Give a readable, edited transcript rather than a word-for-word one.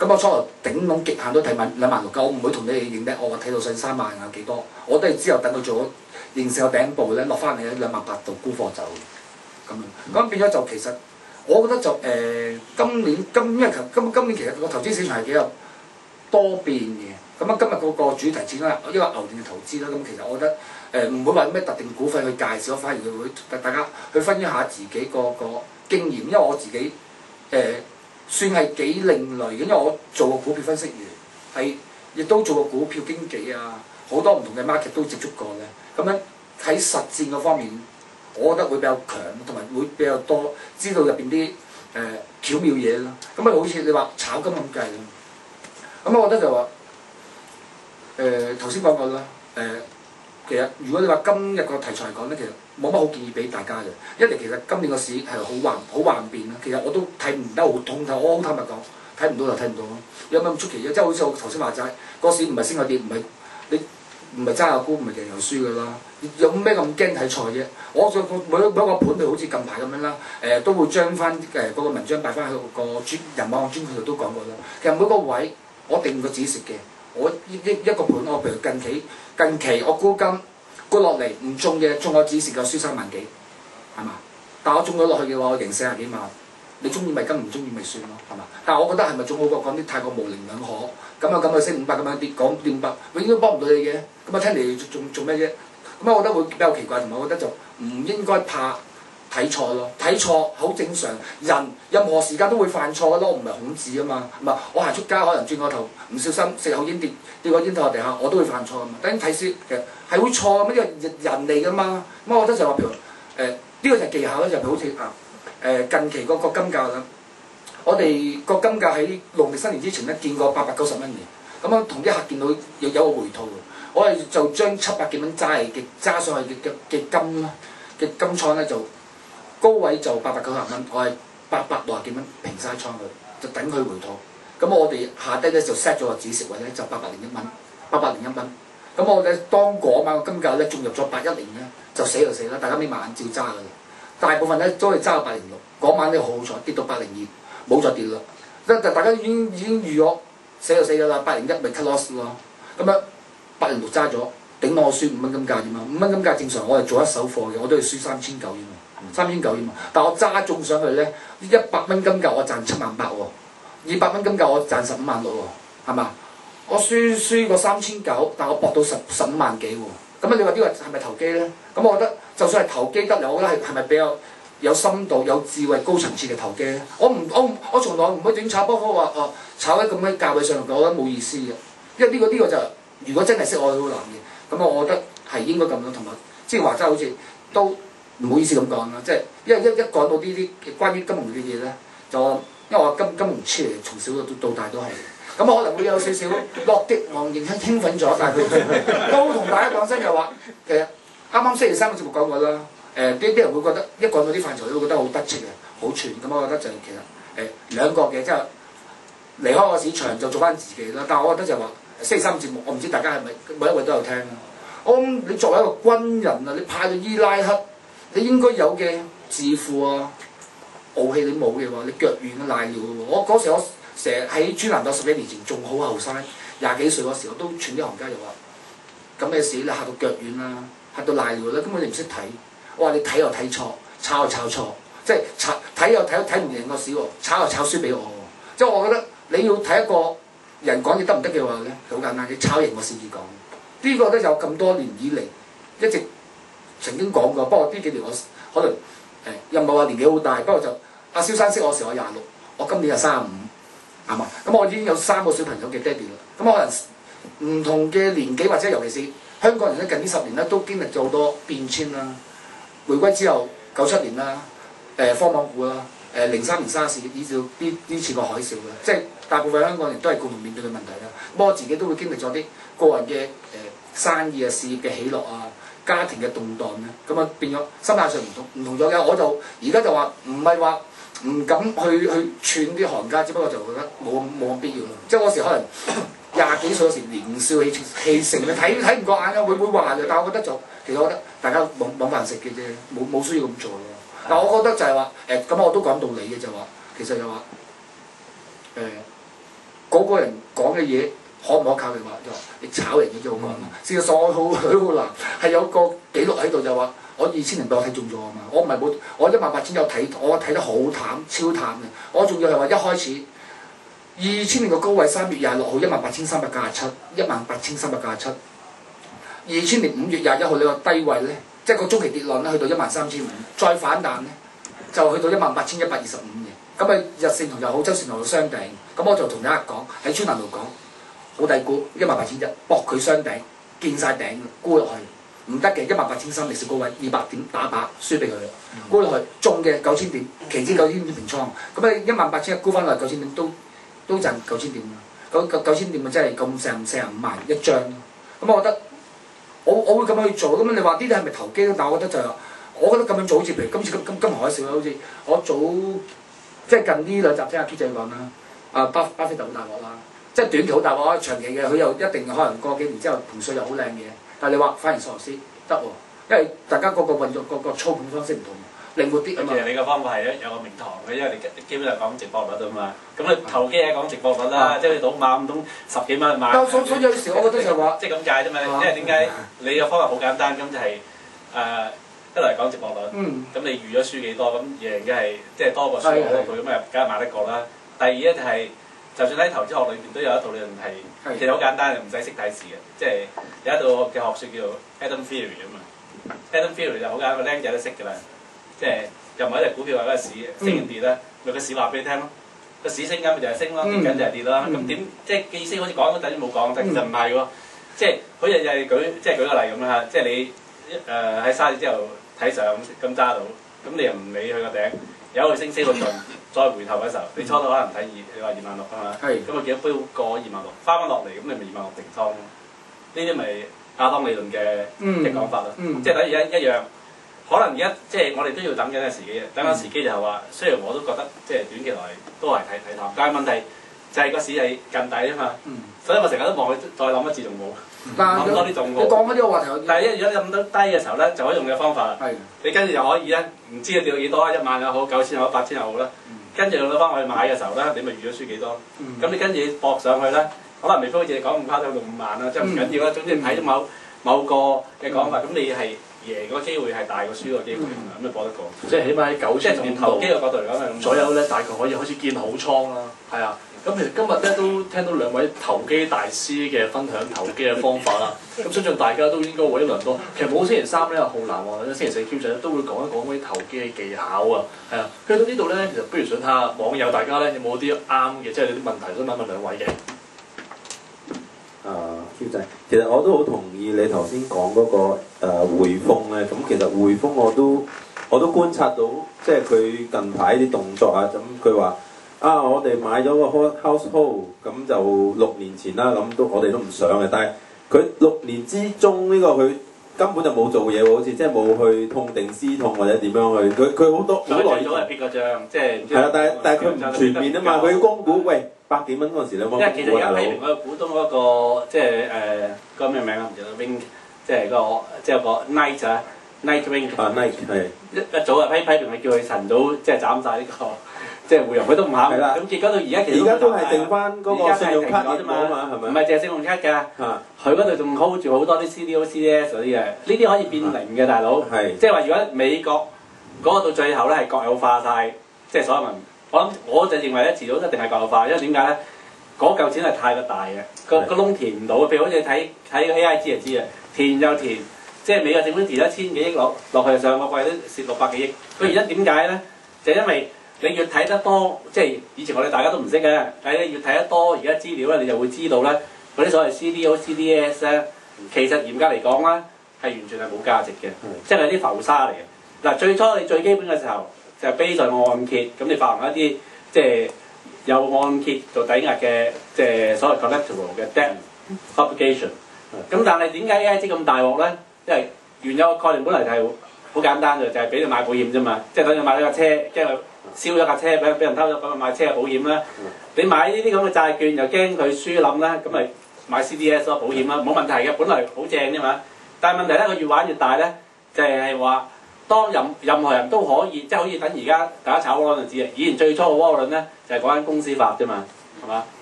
咁我初頭頂籠極限都睇26000㗎，我唔會同你哋認得，我話睇到上3萬啊幾多，我都係之後等佢做咗形成個頂部咧，落翻嚟咧28000度沽貨走咁樣。咁變咗就其實我覺得就今年其實個投資市場係幾有多變嘅。咁啊今日嗰個主題始終係一個牛年嘅投資啦。咁其實我覺得唔會話咩特定股份去介紹，反而會大家去分享下自己個經驗，因為我自己算係幾另類嘅，因為我做過股票分析員，係亦都做過股票經紀啊，好多唔同嘅 market 都接觸過嘅。咁樣喺實戰嗰方面，我覺得會比較強，同埋會比較多知道入邊啲巧妙嘢咯。咁啊，好似你話炒金咁計咁，咁我覺得就話頭先講過啦。其實如果你話今日個題材嚟講咧，其實冇乜好建議俾大家嘅。一嚟其實今年個市係好幻變啦，其實我都睇唔得好通透，我好坦白講，睇唔到就睇唔到咯。有咩咁出奇嘅？即係好似我頭先話齋，個市唔係升有跌，你唔係揸下股，唔係贏又輸㗎啦。有咩咁驚睇菜啫？我每一個盤就好似近排咁樣啦，都會將翻嗰個文章擺翻喺個人網專區度都講過啦。其實每個位我定個止蝕嘅。我一個盤，我譬如近期我沽落嚟唔中嘅，中我止蝕夠輸3萬幾，係嘛？但我中咗落去嘅話，我贏40幾萬。你中意咪跟，唔中意咪算咯，係嘛？但係我覺得係咪仲好過講啲太過模棱兩可？咁去升500，咁樣跌講跌500，永遠都幫唔到你嘅。咁啊聽嚟做咩啫？咁我覺得會比較奇怪，同埋我覺得就唔應該怕睇錯咯，睇錯好正常，任何時間都會犯錯嘅咯，我唔係孔子啊嘛，唔係我行出街可能轉個頭唔小心食口煙跌個煙頭落地下，我都會犯錯啊嘛。等於睇書其實係會錯嘅，呢個人嚟噶嘛。咁我覺得就話譬如呢個就係技巧咧，就譬如好似近期個金價啦，我哋個金價喺農曆新年之前咧見過890蚊嘅，咁啊同啲客見到有個回吐，我哋就將700幾蚊揸上去嘅金啦嘅金倉咧就。高位就890蚊，我係860幾蚊平晒倉佢，就等佢回吐。咁我哋下低咧就 set 咗個止蝕位咧，就801蚊。咁我哋當嗰晚個金價咧進入咗810咧，就死就死啦，大家眯埋眼照揸㗎啦。大部分咧都係揸到806，嗰晚咧好彩跌到802，冇再跌啦。大家已經預咗死就死㗎啦，801咪 cut loss 咯。咁樣806揸咗，頂我輸5蚊金價啫嘛，5蚊金價正常我係做一手貨嘅，我都要輸3900啫嘛。3900啫嘛，但我揸中上去咧，100蚊金價我賺78000喎，200蚊金價我賺15萬6喎，係嘛？我輸個3900，但我搏到15萬幾喎。咁你話呢個係咪投機咧？咁我覺得就算係投機得嚟，我覺得係咪比較有深度、有智慧、高層次嘅投機咧？我從來唔會整炒波波話炒喺咁嘅價位上，我覺得冇意思嘅。因為呢個就如果真係識我好難嘅，咁我覺得係應該咁樣，同埋即係話齋好似都。唔好意思咁講啦，即係因為一講到呢啲關於金融嘅嘢咧，就因為我金融痴嚟，從小到大都係，咁可能會有少少樂極忘形興奮咗，但係佢都同大家講聲就話，其實啱啱星期3個節目講過啦，啲人會覺得一講到啲範疇都會覺得好得戚嘅，好串，咁我覺得就其實兩個嘅，即係離開個市場就做翻自己啦。但係我覺得就話星期3節目，我唔知大家係咪每一位都有聽啊？我諗你作為一個軍人啊，你派到伊拉克。你應該有嘅自負啊，傲氣你冇嘅話，你腳軟啊賴尿嘅喎。我嗰時我成日喺專欄度10幾年前仲好後生，20幾歲嗰時我都串啲行家又話：咁嘅事你嚇到腳軟啦，嚇到賴尿啦，根本你唔識睇。我話你睇又睇錯，炒又炒錯，即係睇又睇唔贏個市喎，炒又炒輸俾我喎。即係我覺得你要睇一個人講嘢得唔得嘅話咧，好簡單，你炒贏我先至講。呢個咧有咁多年以嚟一直。曾經講過，不過呢幾年我可能又唔係話年紀好大，不過就阿蕭生識我時我26，我今年就35，係嘛？咁我已經有3個小朋友嘅爹哋啦。咁可能唔同嘅年紀或者尤其是香港人咧，近呢10年咧都經歷咗好多變遷啦。回歸之後97年啦，科網股啦，03年沙士，以至呢次個海嘯啦，即係大部分香港人都係共同面對嘅問題啦。咁我自己都會經歷咗啲個人嘅生意啊、事業嘅起落啊。家庭嘅動盪咧，咁啊變咗心態上唔同咗嘅，我就而家就話唔係話唔敢去串啲行家，只不過就覺得冇咁必要咯。即係嗰時可能20幾歲嗰時年少氣盛嘅，睇唔過眼嘅，會話嘅。但係我覺得就其實我覺得大家揾飯食嘅啫，冇需要咁做咯。但係我覺得就係話咁我都講道理嘅就話，其實就話嗰個人講嘅嘢可唔可靠嘅話，就話你炒人嘅啫，好講嘛。事實上我好難係有個記錄喺度就話，我2000年俾我睇中咗啊嘛，我唔係冇，我18000有睇，我睇得好淡，超淡嘅。我仲要係話一開始2000年個高位3月26號18397，18397。2000年5月21號呢個低位咧，即係個中期跌浪咧，去到13500，再反彈咧就去到18125嘅。咁啊，日線圖又好，周線圖又雙頂。咁我就同大家講喺專欄度講，好低估18100，搏佢雙頂，見晒頂沽落去，唔得嘅18300歷史高位200點打靶，輸俾佢啦。沽落去中嘅9000點，期指9000點平倉。咁啊18100沽翻落嚟9000點都賺9000點啦。9000點咪真係咁45萬一張咯。咁我覺得。我會咁樣去做，咁你話呢啲係咪投機咧？但係我覺得就係、是，我覺得咁樣做好似譬如今次金融海嘯啦，好似我早即係近呢2集聽阿 K 仔講啦，巴菲特好大鑊啦，即係短期好大鑊，長期嘅佢又一定可能過幾年之後盤數又好靚嘅，但係你話反而索羅斯得喎，因為大家個運作個操盤方式唔同。靈活啲啊嘛。其實你個方法係有個名堂嘅，因為你基本上講直播率啊嘛。咁你投機係講直播率啦，即係你賭馬唔通10幾蚊買。 所以有時我覺得就話， 即係咁解啫嘛。因為點解你個方法好簡單，咁就係一嚟講直播率，咁你預咗輸幾多，咁贏嘅係即係多過輸好多倍，咁啊梗係買得過啦。第二咧就係，就算喺投資學裏邊都有一套理論係，其實好簡單，唔使識睇市嘅，即係有一套嘅學説叫做 Adam Theory 啊嘛。Adam Theory 就好簡單，個僆仔都識㗎啦。即係又唔係一隻股票或者市升定跌咧，咪個市話俾你聽咯。個市升緊咪就係升咯，跌緊就係跌啦。咁點即係意思好似講咗等於冇講，但其實唔係喎。即係好似係舉個例咁啦，即係你喺沙士之後睇上咁揸到，咁你又唔理佢個頂，由佢升到盡，再回頭嘅時候，你初頭可能睇你話26000啊嘛，咁啊幾多杯過26000，翻返落嚟咁你咪26000定倉咯。呢啲咪亞當理論嘅講法咯，即係等於一樣。可能而家即係我哋都要等緊嘅時機嘅，等緊時機就係話，雖然我都覺得即係短期內都係睇淡，但係問題就係個市係近底啊嘛，所以我成日都望佢再諗一次仲冇，諗多啲仲好。 你講開呢個話題， 但係如果你諗到低嘅時候咧，就可以用嘅方法啦。你跟住就可以咧，唔知佢跌到幾多1萬又好，9000又好，8000又好啦。跟住用到翻我去買嘅時候咧，你咪預咗輸幾多？咁你跟住搏上去咧，可能未必好似你講咁誇張到5萬啦，即係唔緊要啦。總之睇到某個嘅講法，咁你係。贏個機會係大過輸個機會咁你搏得過。 即係起碼喺9000點投機嘅角度嚟講係左右咧，大概可以開始建好倉啦。係啊，咁其實今日咧都聽到2位投機大師嘅分享投機嘅方法啦。咁相信大家都應該會一輪多。其實冇星期3咧，浩南或者星期4 Q 仔都會講一講嗰啲投機嘅技巧啊。係啊，去到呢度咧，其實不如想睇下網友大家咧有冇啲啱嘅，即係有啲問題想問2位嘅。 Q 仔，其實我都好同意你頭先講嗰個匯豐咧。咁其實匯豐我都觀察到，即係佢近排啲動作啊。咁佢話我哋買咗個 household，咁就6年前啦。咁我哋都唔想嘅，但係佢6年之中呢個佢根本就冇做嘢喎，好似即係冇去痛定思痛或者點樣去。佢好多好耐早係撇個帳，即係係啦，但係佢唔全面啊嘛。佢供股喂。100幾蚊嗰陣時，你有冇供股啊？ 因為其實而家批評個股東嗰個即係個咩名啊？唔記得 Wing， 即係有個 Night 啊 ，Night Wing。Night 係一早批評佢，叫佢晨早即係斬晒呢個即係匯融，佢都唔肯。係啦。咁結果到而家其實而家都係剩翻嗰個信用卡啫嘛，係咪？唔係淨係信用卡㗎。佢嗰度仲 hold 住好多啲 CDO、CDS 嗰啲嘅，呢啲可以變零嘅，大佬。係。即係話如果美國嗰個到最後咧係國有化晒，即係所有民。我就認為咧，遲早一定係國有化，因為點解咧？嗰嚿錢係太過大嘅，個窿填唔到。譬如好似你睇個 AIG 就知啊，填又填，即係美國政府填咗1000幾億落去，上個季都蝕600幾億。佢原因點解咧？就因為你越睇得多，即係以前我哋大家都唔識嘅，但係你越睇得多而家資料咧，你就會知道咧，嗰啲所謂 CDO、CDS 咧，其實嚴格嚟講咧，係完全係冇價值嘅，即係啲浮沙嚟嘅。嗱，最初你最基本嘅時候。就係 base 上按揭，咁你發行一啲即係有按揭做抵押嘅，即係所謂 collateral 嘅 debt obligation。咁但係點解 AIG 咁大鑊咧？因為原有嘅概念本嚟就係好簡單嘅，就係俾你買保險啫嘛。即係等你買咗架車，驚佢燒咗架車，俾人偷咗，咁咪買車嘅保險啦。你買呢啲咁嘅債券，又驚佢輸冧啦，咁咪買 CDS 咯，保險啦，冇問題嘅，本來好正啫嘛。但係問題咧，佢越玩越大咧，就係話。當任何人都可以，即係好似等而家大家炒窩輪就知啊！以前最初嘅窩輪咧就係講緊公司法啫嘛，係嘛？